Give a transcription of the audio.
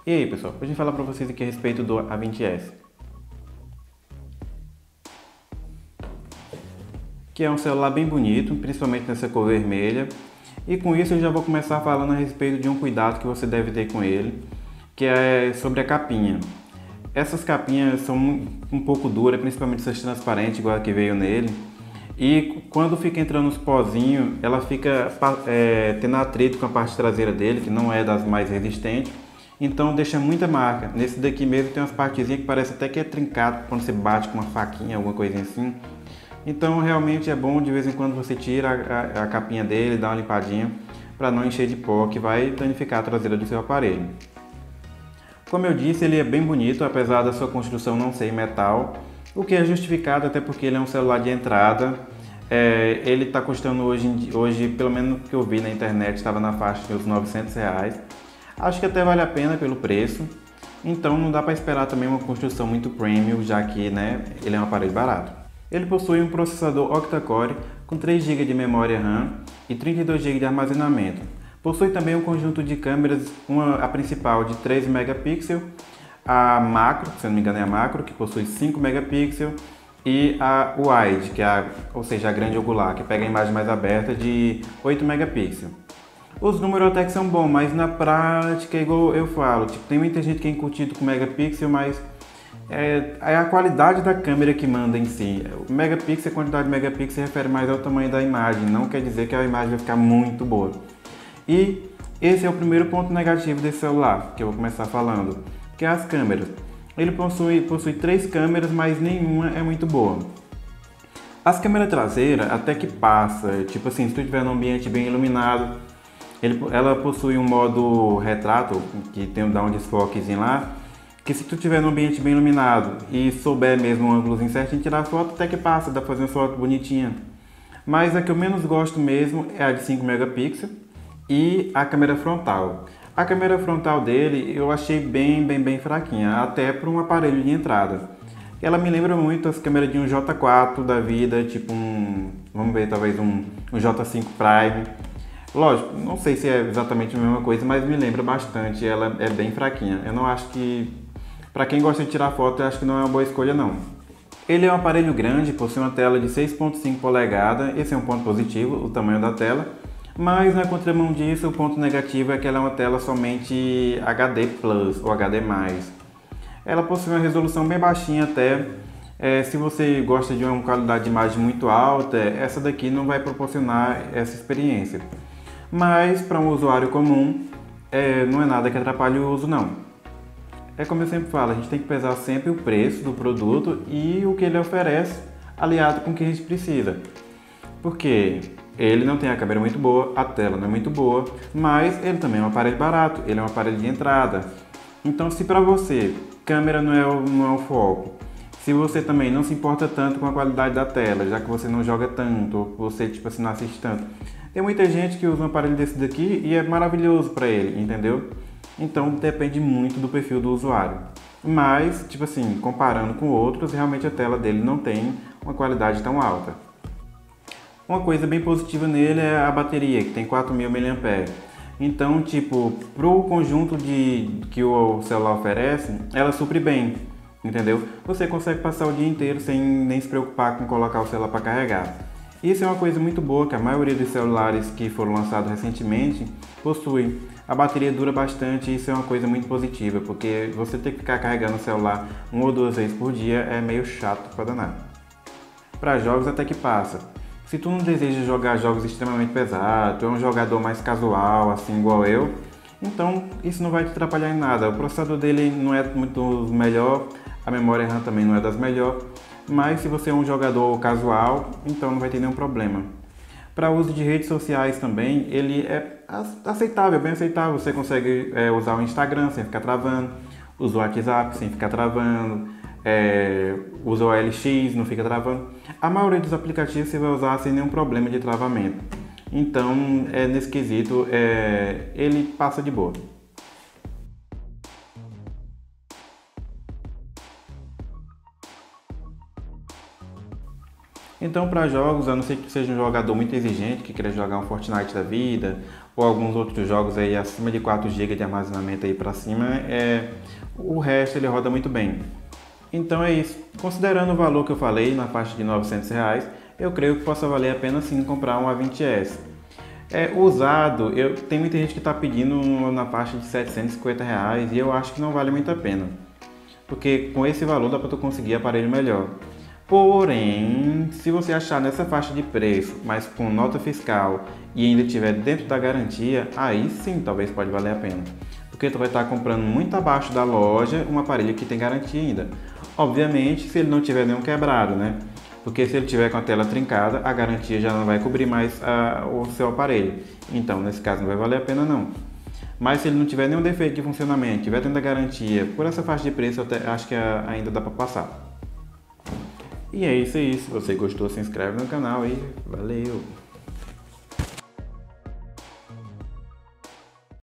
E aí pessoal, hoje eu vou falar para vocês aqui a respeito do A20s, que é um celular bem bonito, principalmente nessa cor vermelha. E com isso eu já vou começar falando a respeito de um cuidado que você deve ter com ele, que é sobre a capinha. Essas capinhas são um pouco duras, principalmente essas transparentes, igual a que veio nele. E quando fica entrando os pozinhos, ela fica tendo atrito com a parte traseira dele, que não é das mais resistentes. Então deixa muita marca. Nesse daqui mesmo tem umas partezinhas que parece até que é trincado quando você bate com uma faquinha, alguma coisinha assim. Então realmente é bom de vez em quando você tira a capinha dele, dá uma limpadinha para não encher de pó que vai danificar a traseira do seu aparelho. Como eu disse, ele é bem bonito, apesar da sua construção não ser em metal, o que é justificado até porque ele é um celular de entrada. Ele está custando hoje, pelo menos que eu vi na internet, estava na faixa de uns R$ 900. Acho que até vale a pena pelo preço, então não dá para esperar também uma construção muito premium, já que ele é um aparelho barato. Ele possui um processador octa-core com 3 GB de memória RAM e 32 GB de armazenamento. Possui também um conjunto de câmeras, a principal de 13 megapixels, a macro, se não me engano é a macro, que possui 5 megapixels, e a wide, ou seja, a grande angular, que pega a imagem mais aberta, de 8 megapixels. Os números até que são bons, mas na prática, igual eu falo, tem muita gente que é incutido com megapixel, mas é a qualidade da câmera que manda em si. O megapixel, a quantidade de megapixel se refere mais ao tamanho da imagem, não quer dizer que a imagem vai ficar muito boa. E esse é o primeiro ponto negativo desse celular, que eu vou começar falando, que é as câmeras. Ele possui 3 câmeras, mas nenhuma é muito boa. As câmeras traseiras até que passa, tipo assim, se tu estiver num ambiente bem iluminado, ela possui um modo retrato, que dá um desfoquezinho lá, que se tu estiver num ambiente bem iluminado e souber mesmo um ângulozinho certinho tirar foto, até que passa, dá pra fazer uma foto bonitinha. Mas a que eu menos gosto mesmo é a de 5 megapixels e a câmera frontal. A câmera frontal dele eu achei bem fraquinha, até para um aparelho de entrada. Ela me lembra muito as câmeras de um J4 da vida, tipo vamos ver, talvez um J5 Prime. Lógico, não sei se é exatamente a mesma coisa, mas me lembra bastante, ela é bem fraquinha. Eu não acho que, para quem gosta de tirar foto, eu acho que não é uma boa escolha não. Ele é um aparelho grande, possui uma tela de 6.5 polegadas, esse é um ponto positivo, o tamanho da tela. Mas na contramão disso, o ponto negativo é que ela é uma tela somente HD Plus ou HD+. Ela possui uma resolução bem baixinha até. Se você gosta de uma qualidade de imagem muito alta, essa daqui não vai proporcionar essa experiência. Mas para um usuário comum, não é nada que atrapalhe o uso não. É como eu sempre falo, a gente tem que pesar sempre o preço do produto e o que ele oferece, aliado com o que a gente precisa. Porque ele não tem a câmera muito boa, a tela não é muito boa, mas ele também é um aparelho barato, ele é um aparelho de entrada. Então se para você câmera não é o foco, se você também não se importa tanto com a qualidade da tela, já que você não joga tanto, ou você tipo assim, não assiste tanto, tem muita gente que usa um aparelho desse daqui e é maravilhoso para ele, entendeu? Então depende muito do perfil do usuário. Mas, tipo assim, comparando com outros, realmente a tela dele não tem uma qualidade tão alta. Uma coisa bem positiva nele é a bateria, que tem 4.000 mAh. Então, tipo, pro conjunto que o celular oferece, ela supre bem, entendeu? Você consegue passar o dia inteiro sem nem se preocupar com colocar o celular para carregar. Isso é uma coisa muito boa, que a maioria dos celulares que foram lançados recentemente possuem. A bateria dura bastante e isso é uma coisa muito positiva, porque você ter que ficar carregando o celular 1 ou 2 vezes por dia é meio chato para danar. Para jogos até que passa. Se tu não deseja jogar jogos extremamente pesados, tu é um jogador mais casual, assim igual eu, então isso não vai te atrapalhar em nada. O processador dele não é muito melhor, a memória RAM também não é das melhores, mas se você é um jogador casual, então não vai ter nenhum problema. Para uso de redes sociais também, ele é aceitável, bem aceitável. Você consegue usar o Instagram sem ficar travando, usa o WhatsApp sem ficar travando, usa o OLX, não fica travando. A maioria dos aplicativos você vai usar sem nenhum problema de travamento. Então, nesse quesito, ele passa de boa. Então, para jogos, a não ser que seja um jogador muito exigente, que queira jogar um Fortnite da vida, ou alguns outros jogos aí acima de 4 GB de armazenamento aí para cima, o resto ele roda muito bem. Então é isso. Considerando o valor que eu falei, na faixa de R$ 900, eu creio que possa valer a pena sim comprar um A20S. Usado, tem muita gente que está pedindo na faixa de R$ 750 e eu acho que não vale muito a pena. Porque com esse valor dá para tu conseguir aparelho melhor. Porém, se você achar nessa faixa de preço, mas com nota fiscal e ainda estiver dentro da garantia, aí sim talvez pode valer a pena. Porque tu vai estar comprando muito abaixo da loja um aparelho que tem garantia ainda. Obviamente, se ele não tiver nenhum quebrado, né? Porque se ele tiver com a tela trincada, a garantia já não vai cobrir mais o seu aparelho. Então, nesse caso, não vai valer a pena não. Mas se ele não tiver nenhum defeito de funcionamento, tiver dentro da garantia, por essa faixa de preço, eu acho que ainda dá para passar. E é isso aí. Se você gostou, se inscreve no canal e valeu!